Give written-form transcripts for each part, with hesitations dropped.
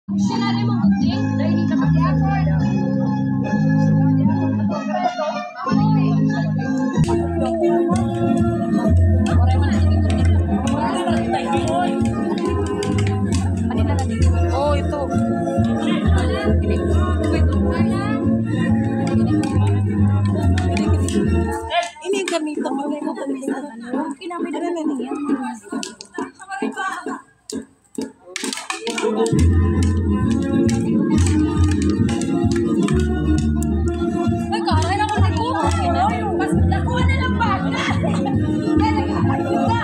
Sinabi mo kuting, dahil hindi ka mag-effort. Oh, ito. Ini yang kami teman ko kami. Kinamay na niya. Ay, karay na ko na ko. Mas nakuha na lang ba? Kaya nagkakayod ka.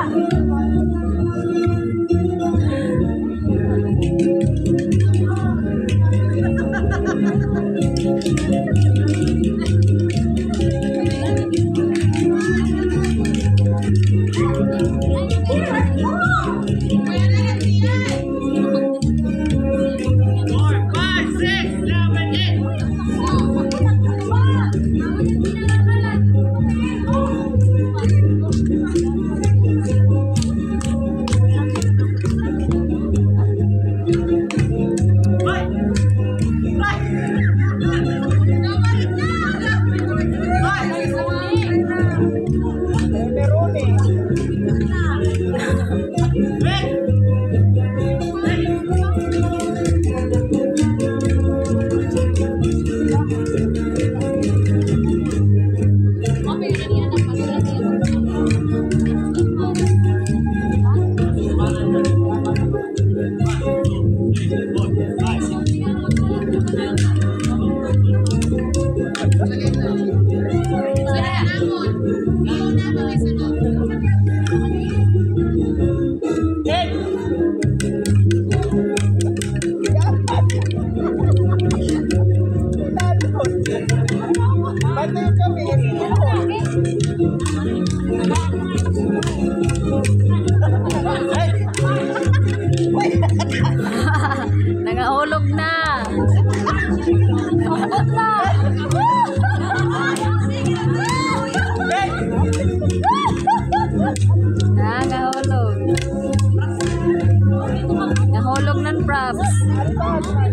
Nangahulog na. Ambot na. Nangahulog. Nahulog ng props.